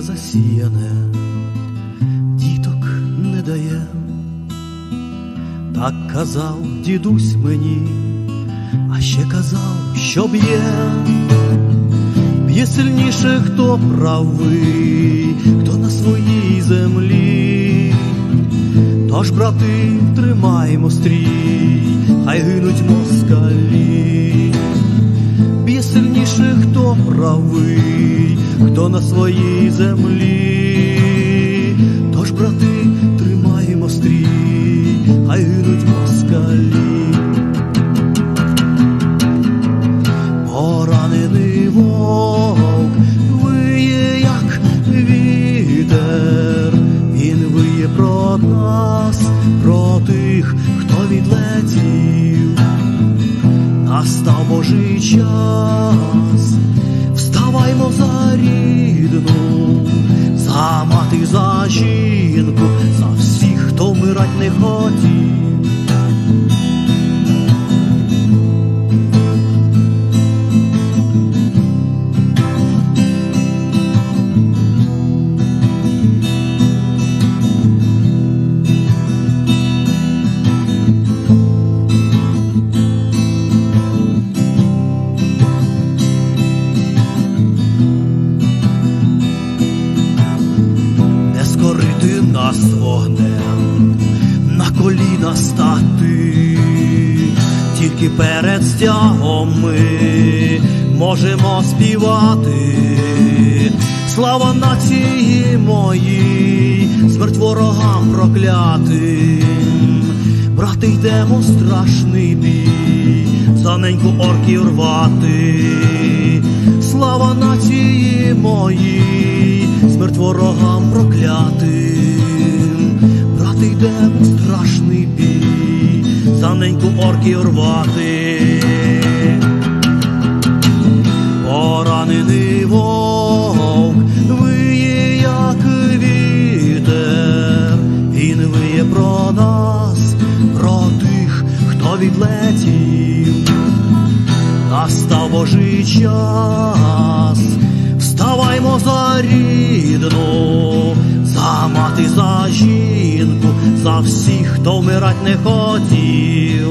засіяне, діток не дає. Так казав дідусь мені, а ще казав, що б'є сильніше, хто правий, хто на своїй землі. Тож, брати, тримаймо стрій, хай гинуть москалі. Б'є сильніше, хто правий, хто на своїй землі. Тож, брати, тримаймо стрій, хай гинуть москалі. Поранений вовк виє, як вітер. Він виє про нас, про тих, хто відлетів. Настав Божий час, вставаймо за рідну, за мати, за жінку, за всіх, хто вмирать не хотів. Нас вогнем, на коліна стати, тільки перед стягом ми можемо співати. Слава нації моїй, смерть ворогам проклятим. Брати, йдемо страшний бій, за неньку орків рвати. Слава нації моїй, смерть ворогам проклятим. Брати, йдемо страшний бій, за неньку орків рвати. Поранений вовк виє, як вітер. Він виє про нас, про тих, хто відлетів. Настав Божий час, вставаймо за рідну, за мати, за жінку, за всіх, хто вмирать не хотів.